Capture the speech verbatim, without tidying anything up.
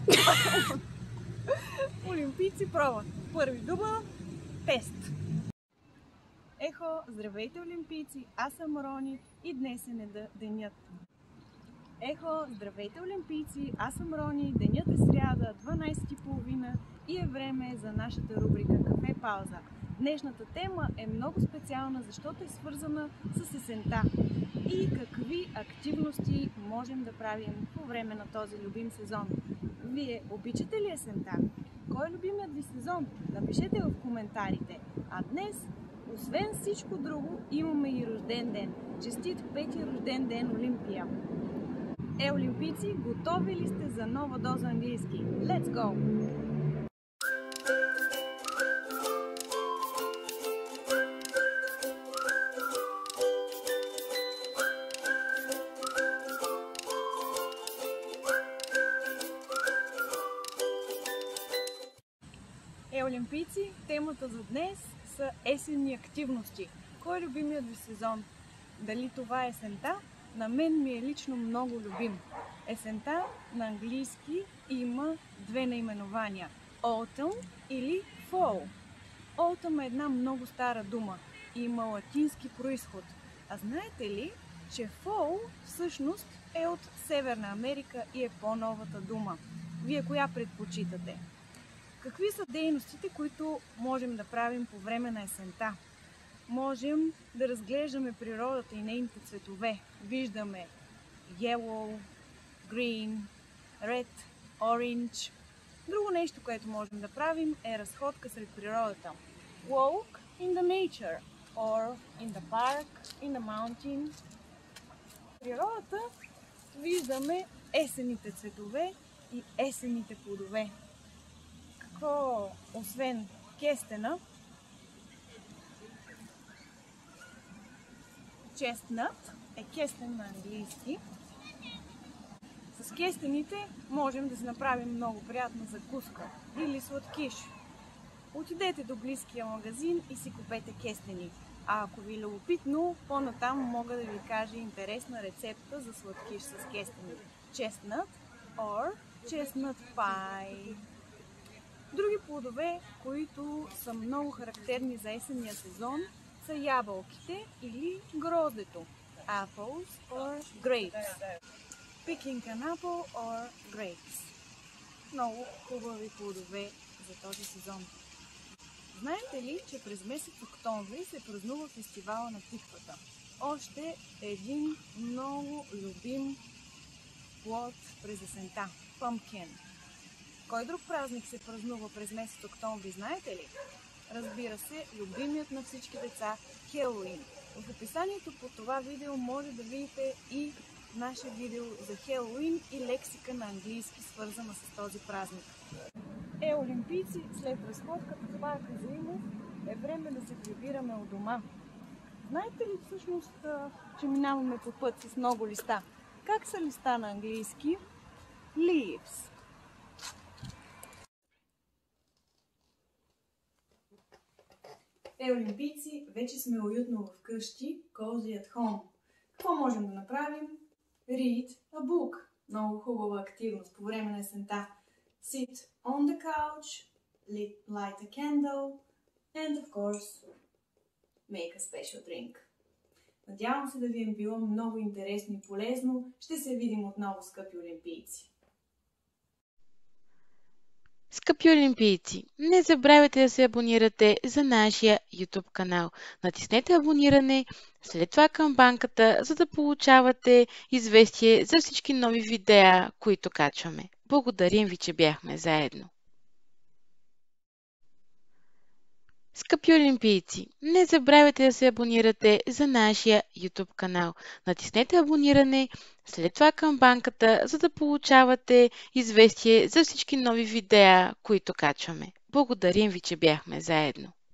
Олимпийци пробват. Първи дубъл. Тест. Ехо, здравейте олимпийци, аз съм Рони и днес е денят. Ехо, здравейте олимпийци, аз съм Рони, денят е сряда, дванайсет и половина и е време за нашата рубрика Кафе Пауза. Днешната тема е много специална, защото е свързана с есента и какви активности можем да правим по време на този любим сезон. Вие обичате ли есента? Кой е любимият ви сезон? Напишете в коментарите. А днес, освен всичко друго, имаме и рожден ден. Честит пети рожден ден, Олимпия! Е, олимпийци, готови ли сте за нова доза английски? Let's go! Е, олимпийци, темата за днес са есенни активности. Кой е любимият ви сезон? Дали това е есента? На мен ми е лично много любим. Есента на английски има две наименования – Autumn или Fall. Autumn е една много стара дума и има латински произход. А знаете ли, че Fall всъщност е от Северна Америка и е по-новата дума? Вие коя предпочитате? Какви са дейностите, които можем да правим по време на есента? Можем да разглеждаме природата и нейните цветове. Виждаме yellow, green, red, orange. Друго нещо, което можем да правим, е разходка сред природата. Walk in the nature or in the park, in the mountain. В природата виждаме есенните цветове и есенните плодове. Какво, освен кестена, chestnut е кестен на английски. С кестените можем да си направим много приятна закуска или сладкиш. Отидете до близкия магазин и си купете кестени. А ако ви е любопитно, по-натам мога да ви кажа интересна рецепта за сладкиш с кестени. Chestnut or chestnut pie. Други плодове, които са много характерни за есенния сезон, са ябълките или гроздето. Apples or grapes. Picking an apple or grapes. Много хубави плодове за този сезон. Знаете ли, че през месец октомври се празнува фестивала на тиквата? Още един много любим плод през есента – pumpkin. Кой друг празник се празнува през месец октомври, знаете ли? Разбира се, любимият на всички деца – Хелоуин. В описанието по това видео може да видите и наше видео за Хелоуин и лексика на английски, свързана с този празник. Е, олимпийци, след разходката в парка Заимов е време да се прибираме от дома. Знаете ли всъщност, че минаваме по път с много листа? Как са листа на английски? Leaves. Е, олимпийци, вече сме уютно вкъщи, cozy at home. Какво можем да направим? Read a book. Много хубава активност по време на есента. Sit on the couch, light a candle and of course make a special drink. Надявам се да ви е било много интересно и полезно. Ще се видим отново, скъпи олимпийци! Скъпи олимпийци, не забравяйте да се абонирате за нашия YouTube канал. Натиснете абониране, след това камбанката, за да получавате известие за всички нови видеа, които качваме. Благодарим ви, че бяхме заедно. Скъпи олимпийци, не забравяйте да се абонирате за нашия YouTube канал. Натиснете абониране, след това камбанката, за да получавате известие за всички нови видеа, които качваме. Благодарим ви, че бяхме заедно.